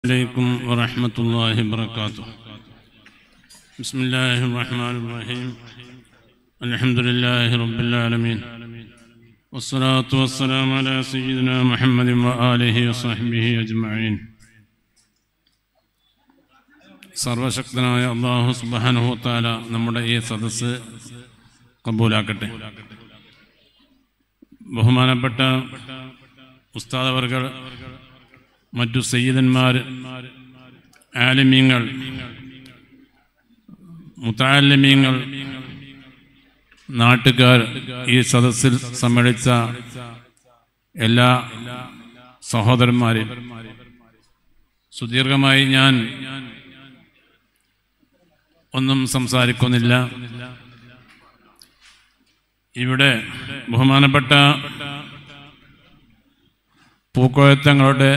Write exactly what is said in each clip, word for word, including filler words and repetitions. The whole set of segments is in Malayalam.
عليكم ورحمة الله وبركاته. بسم الله الرحمن الرحيم. الحمد لله رب العالمين والصلاة والسلام على سيدنا محمد وآله وصحبه أجمعين. സർവശക്തനായ അല്ലാഹു സുബ്ഹാനഹു വ തആല നമ്മുടെ ഈ സദസ്സ് കബൂലാക്കട്ടെ. ബഹുമാനപ്പെട്ട ഉസ്താദ് അവർകൾ, മറ്റു സയ്യിദന്മാർ, ആലിമീങ്ങൾ, മുതഅല്ലിമീങ്ങൾ, നാട്ടുകാർ, ഈ സദസ്സിൽ സമ്മേളിച്ച എല്ലാ സഹോദരന്മാരും, സുദീർഘമായി ഞാൻ ഒന്നും സംസാരിക്കുന്നില്ല. ഇവിടെ ബഹുമാനപ്പെട്ട പൂക്കോയത്തങ്ങളുടെ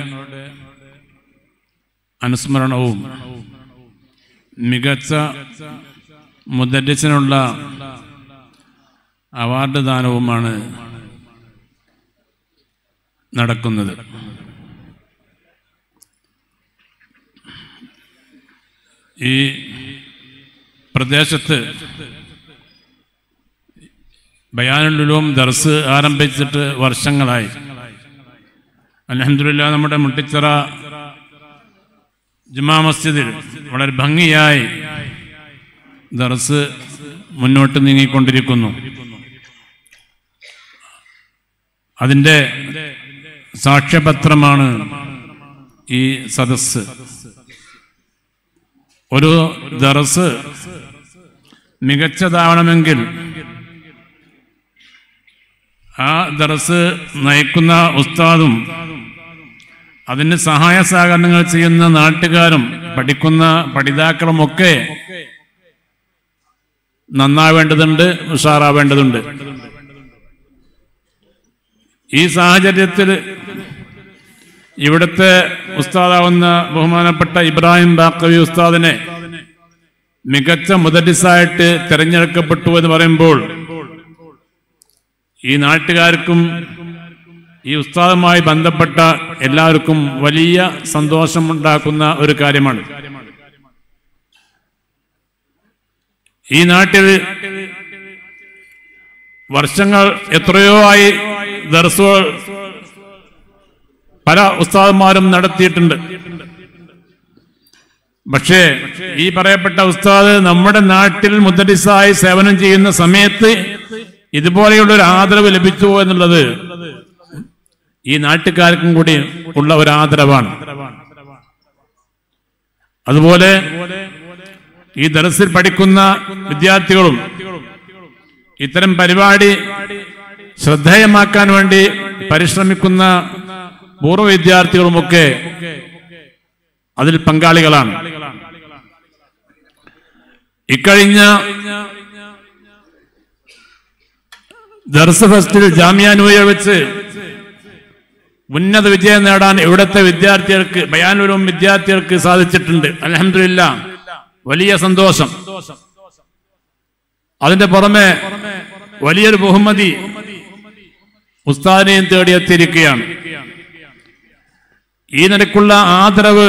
അനുസ്മരണവും മികച്ച മുദരിസിനുള്ള അവാർഡ് ദാനവുമാണ് നടക്കുന്നത്. ഈ പ്രദേശത്ത് ബയാനുൽ ഉലൂം ദർസ് ആരംഭിച്ചിട്ട് വർഷങ്ങളായി. അൽഹംദുലില്ലാഹ് നമ്മുടെ മുട്ടിച്ചിറ ജുമാ മസ്ജിദിൽ വളരെ ഭംഗിയായി ദർസ് മുന്നോട്ട് നീങ്ങിക്കൊണ്ടിരിക്കുന്നു. അതിൻ്റെ സാക്ഷ്യപത്രമാണ് ഈ സദസ്സ്. ഒരു ദർസ് മികച്ചതാവണമെങ്കിൽ ആ ദർസ് നയിക്കുന്ന ഉസ്താദും അതിന് സഹായ സഹകരണങ്ങൾ ചെയ്യുന്ന നാട്ടുകാരും പഠിക്കുന്ന പഠിതാക്കളുമൊക്കെ നന്നാവേണ്ടതുണ്ട്, ഉഷാറാവേണ്ടതുണ്ട്. ഈ സാഹചര്യത്തിൽ ഇവിടുത്തെ ഉസ്താദാവുന്ന ബഹുമാനപ്പെട്ട ഇബ്രാഹിം ബാക്കവി ഉസ്താദിനെ മികച്ച മുദരിസായിട്ട് തിരഞ്ഞെടുക്കപ്പെട്ടു എന്ന് പറയുമ്പോൾ ഈ നാട്ടുകാർക്കും ഈ ഉസ്താദുമായി ബന്ധപ്പെട്ട എല്ലാവർക്കും വലിയ സന്തോഷമുണ്ടാക്കുന്ന ഒരു കാര്യമാണ്. ഈ നാട്ടിൽ വർഷങ്ങൾ എത്രയോ ആയി ദർസുകൾ പല ഉസ്താദന്മാരും നടത്തിയിട്ടുണ്ട്. പക്ഷേ ഈ പറയപ്പെട്ട ഉസ്താദ് നമ്മുടെ നാട്ടിൽ മുദരിസായി സേവനം ചെയ്യുന്ന സമയത്ത് ഇതുപോലെയുള്ള ഒരു ആദരവ് ലഭിച്ചു എന്നുള്ളത് ഈ നാട്ടുകാർക്കും കൂടി ഉള്ള ഒരു ആദരവാണ്. അതുപോലെ ഈ ദർസിൽ പഠിക്കുന്ന വിദ്യാർത്ഥികളും ഇത്തരം പരിപാടി ശ്രദ്ധേയമാക്കാൻ വേണ്ടി പരിശ്രമിക്കുന്ന പൂർവ്വ വിദ്യാർത്ഥികളുമൊക്കെ അതിൽ പങ്കാളികളാണ്. ഇക്കഴിഞ്ഞ ദർസ് ഫെസ്റ്റിൽ ജാമിയ നൂയ വെച്ച് ഉന്നത വിജയം നേടാൻ ഇവിടുത്തെ വിദ്യാർത്ഥികൾക്ക്, ബയാനുൽ ഉലൂം വിദ്യാർത്ഥികൾക്ക് സാധിച്ചിട്ടുണ്ട്. അൽഹംദുലില്ലാഹ്, വലിയ സന്തോഷം. അതിന്റെ പുറമെ വലിയൊരു ബഹുമതി ഉസ്താദിനെയും തേടിയെത്തിയിരിക്കുകയാണ്. ഈ നിലക്കുള്ള ആദരവ്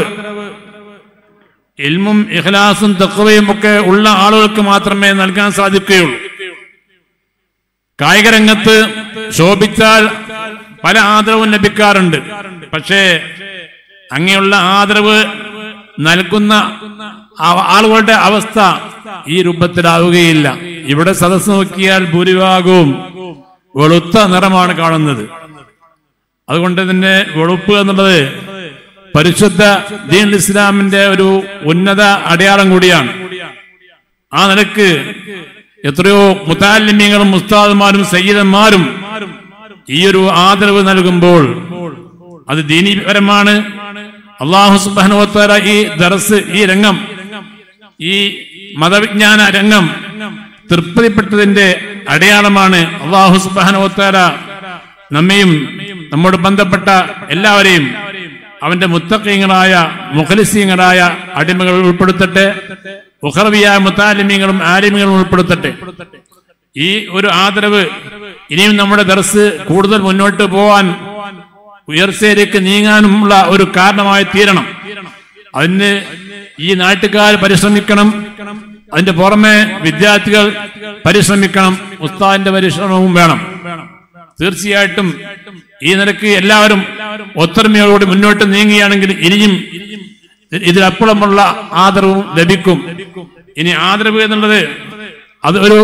ഇൽമും ഇഖ്ലാസും തഖ്വയും ഒക്കെ ഉള്ള ആളുകൾക്ക് മാത്രമേ നൽകാൻ സാധിക്കുകയുള്ളൂ. കായിക രംഗത്ത് ശോഭിച്ചാൽ പല ആദരവും ലഭിക്കാറുണ്ട്. പക്ഷേ അങ്ങനെയുള്ള ആദരവ് നൽകുന്ന ആളുകളുടെ അവസ്ഥ ഈ രൂപത്തിലാവുകയില്ല. ഇവിടെ സദസ്സ് നോക്കിയാൽ ഭൂരിഭാഗവും വെളുത്ത നിറമാണ് കാണുന്നത്. അതുകൊണ്ട് തന്നെ വെളുപ്പ് എന്നുള്ളത് പരിശുദ്ധ ദീൻ ഇസ്ലാമിന്റെ ഒരു ഉന്നത അടയാളം കൂടിയാണ്. ആ നിലക്ക് എത്രയോ മുതഅല്ലിമീങ്ങളും ഉസ്താദുമാരും സയ്യിദന്മാരും ഈ ഒരു ആദരവ് നൽകുമ്പോൾ അത് ദീനീപരമാണ്. അല്ലാഹു സുബ്ഹാനഹു വ തആല ഈ ദർസ്, ഈ രംഗം, ഈ മതവിജ്ഞാന രംഗം തൃപ്തിപ്പെട്ടതിന്റെ അടയാളമാണ്. അല്ലാഹു സുബ്ഹാനഹു വ തആല നമ്മയും നമ്മോട് ബന്ധപ്പെട്ട എല്ലാവരെയും അവന്റെ മുത്തഖീങ്ങളായ മുഖ്ലിസീങ്ങളായ അടിമകൾ ഉൾപ്പെടുത്തട്ടെ. ഉഖറവിയായ മുതഅല്ലിമീങ്ങളും ആലിമീങ്ങളും ഉൾപ്പെടുത്തട്ടെ. ഈ ഒരു ആദരവ് ഇനിയും നമ്മുടെ ദർസ് കൂടുതൽ മുന്നോട്ട് പോവാൻ ഉയർച്ചയിലേക്ക് നീങ്ങാനുമുള്ള ഒരു കാരണമായി തീരണം. അതിന് ഈ നാട്ടുകാർ പരിശ്രമിക്കണം. അതിന്റെ പുറമെ വിദ്യാർത്ഥികൾ പരിശ്രമിക്കണം. ഉസ്താദിന്റെ പരിശ്രമവും വേണം. തീർച്ചയായിട്ടും ഈ നിലക്ക് എല്ലാവരും ഒത്തൊരുമയോടുകൂടി മുന്നോട്ട് നീങ്ങുകയാണെങ്കിൽ ഇനിയും ഇതിലപ്പുറമുള്ള ആദരവും ലഭിക്കും. ഇനി ആദരവ് എന്നുള്ളത് അത് ഒരു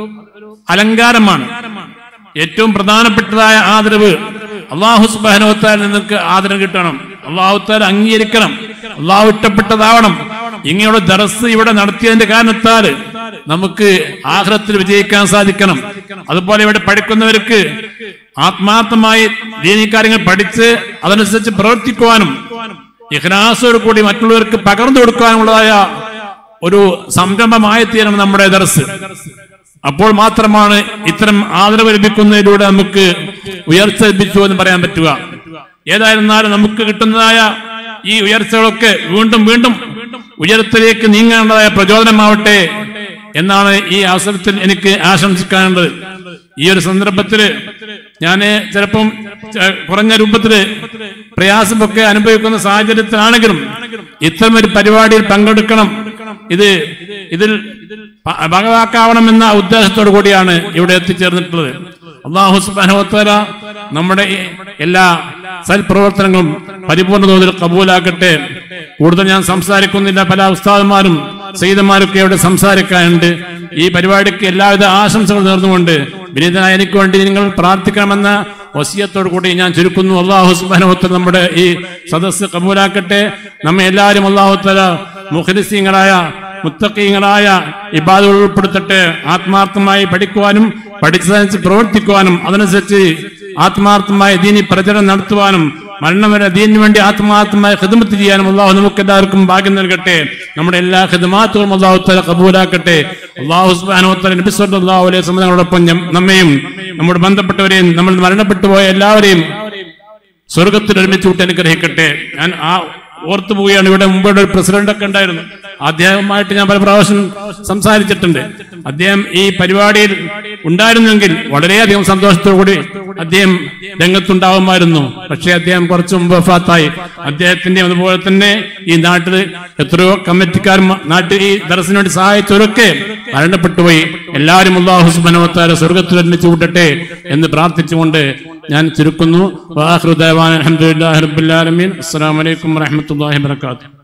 അലങ്കാരമാണ്. ഏറ്റവും പ്രധാനപ്പെട്ടതായ ആദരവ് അല്ലാഹു സുബ്ഹാനഹു വ തആലയിൽ നിന്നൊക്കെ ആദരവ് കിട്ടണം. അല്ലാഹു തആല അംഗീകരിക്കണം. അല്ലാഹു ഇഷ്ടപ്പെട്ടതാവണം. ഇങ്ങനെയുള്ള ദർസ് ഇവിടെ നടത്തിയതിന്റെ കാരണത്താൽ നമുക്ക് ആഖിറത്തിൽ വിജയിക്കാൻ സാധിക്കണം. അതുപോലെ ഇവിടെ പഠിക്കുന്നവർക്ക് ആത്മാർത്ഥമായി ദീനീ കാര്യങ്ങൾ പഠിച്ച് അതനുസരിച്ച് പ്രവർത്തിക്കുവാനും ഇഖ്ലാസോട് കൂടി മറ്റുള്ളവർക്ക് പകർന്നു കൊടുക്കാനുള്ളതായ ഒരു സംരംഭമായി തീരണം നമ്മുടെ ദർസ്. അപ്പോൾ മാത്രമാണ് ഇത്തരം ആദരവ് ലഭിക്കുന്നതിലൂടെ നമുക്ക് ഉയർച്ച ലഭിച്ചു എന്ന് പറയാൻ പറ്റുക. ഏതായിരുന്നാലും നമുക്ക് കിട്ടുന്നതായ ഈ ഉയർച്ചകളൊക്കെ വീണ്ടും വീണ്ടും ഉയരത്തിലേക്ക് നീങ്ങാനുള്ളതായ പ്രചോദനമാവട്ടെ എന്നാണ് ഈ അവസരത്തിൽ എനിക്ക് ആശംസിക്കാനുള്ളത്. ഈ ഒരു സന്ദർഭത്തില് ഞാന് ചിലപ്പം കുറഞ്ഞ രൂപത്തില് പ്രയാസമൊക്കെ അനുഭവിക്കുന്ന സാഹചര്യത്തിലാണെങ്കിലും ഇത്തരം ഒരു പരിപാടിയിൽ പങ്കെടുക്കണം, ഇത് ഇതിൽ ഭാഗവാക്കാവണമെന്ന ഉദ്ദേശത്തോടു കൂടിയാണ് ഇവിടെ എത്തിച്ചേർന്നിട്ടുള്ളത്. അല്ലാഹു സുബ്ഹാനഹു വ തആല നമ്മുടെ എല്ലാ സൽപ്രവർത്തനങ്ങളും പരിപൂർണ്ണ തോതിൽ കബൂലാക്കട്ടെ. കൂടുതൽ ഞാൻ സംസാരിക്കുന്നില്ല. പല ഉസ്താദന്മാരും സയ്യിദന്മാരൊക്കെ ഇവിടെ സംസാരിക്കാനുണ്ട്. ഈ പരിപാടിക്ക് എല്ലാവിധ ആശംസകൾ നേർന്നുകൊണ്ട് വിനീതനായ എനിക്ക് വേണ്ടി നിങ്ങൾ പ്രാർത്ഥിക്കണമെന്ന വസിയത്തോടു കൂടി ഞാൻ ചുരുക്കുന്നു. അല്ലാഹു സുബ്ഹാനഹു വ തആല നമ്മുടെ ഈ സദസ്സ് കബൂലാക്കട്ടെ. നമ്മെ എല്ലാവരും അല്ലാഹു തആല മുഖ്ലിസീങ്ങളായ മുത്തഖീങ്ങളായ ഇബാദുകൾ ഉൾപ്പെടുത്തട്ടെ. ആത്മാർത്ഥമായി പഠിക്കുവാനും പഠിച്ചതനുസരിച്ച് പ്രവർത്തിക്കുവാനും അതനുസരിച്ച് ആത്മാർത്ഥമായ ദീനി പ്രചരണം നടത്തുവാനും മരണം വരെ ദീനിനു വേണ്ടി ആത്മാർത്ഥമായ ഖിദ്മത്ത് ചെയ്യാനും അല്ലാഹു നമുക്ക് എല്ലാവർക്കും ഭാഗ്യം നൽകട്ടെ. നമ്മുടെ എല്ലാ ഖിദ്മാത്തുകളും അല്ലാഹു തആല കബൂലാക്കട്ടെ. അല്ലാഹു സുബ്ഹാനഹു വ തആല നബി സല്ലല്ലാഹു അലൈഹി വസല്ലം തങ്ങളോടൊപ്പം നമ്മെയും നമ്മുടെ ബന്ധപ്പെട്ടവരെയും നമ്മൾ മരണപ്പെട്ടു പോയ എല്ലാവരെയും സ്വർഗത്തിൽ ഒരുമിച്ച് വിട്ട് അനുഗ്രഹിക്കട്ടെ. ഞാൻ ആ ഓർത്തു പോവുകയാണ്. ഇവിടെ മുമ്പ് ഒരു പ്രസിഡന്റ് ഒക്കെ ഉണ്ടായിരുന്നു. അദ്ദേഹവുമായിട്ട് ഞാൻ പല പ്രാവശ്യം സംസാരിച്ചിട്ടുണ്ട്. അദ്ദേഹം ഈ പരിപാടിയിൽ ഉണ്ടായിരുന്നെങ്കിൽ വളരെയധികം സന്തോഷത്തോടുകൂടി അദ്ദേഹം രംഗത്തുണ്ടാവുമായിരുന്നു. പക്ഷേ അദ്ദേഹം കുറച്ചു മുമ്പ് വഫാത്തായി. അദ്ദേഹത്തിന്റെ അതുപോലെ തന്നെ ഈ നാട്ടിൽ എത്രയോ കമ്മിറ്റിക്കാരും നാട്ടിൽ ഈ ദർസിന് വേണ്ടി സഹായിച്ചവരൊക്കെ മരണപ്പെട്ടുപോയി. എല്ലാവരും അല്ലാഹു സുബ്ഹാനഹു വ തആല സ്വർഗ്ഗത്തിൽ ഒരുമിച്ച് വിടട്ടെ എന്ന് പ്രാർത്ഥിച്ചുകൊണ്ട് ഞാൻ ചുരുക്കുന്നു. വആഖിറു ദഅവാന അൽഹംദുലില്ലാഹി റബ്ബിൽ ആലമീൻ. അസ്സലാമു അലൈക്കും വറഹ്മത്തുള്ളാഹി വബറകാതുഹു.